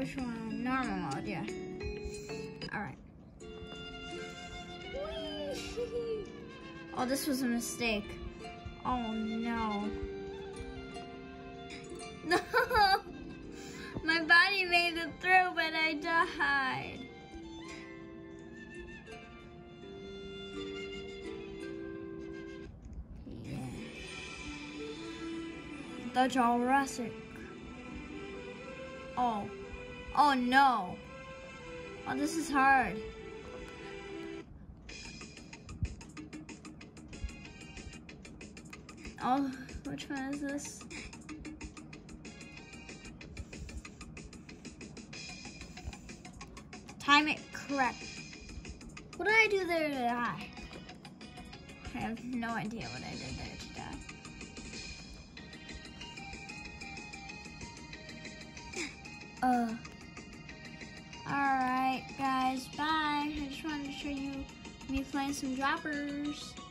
which one? Normal mode, yeah. Alright. Oh, this was a mistake. Oh no. No! My body made it through, but I died. Yeah. The Jurassic. Oh. Oh no. Oh, this is hard. Oh, which one is this? Time it correct. What did I do there to die? I have no idea what I did there to die. Alright guys, bye. I just wanted to show you me playing some droppers.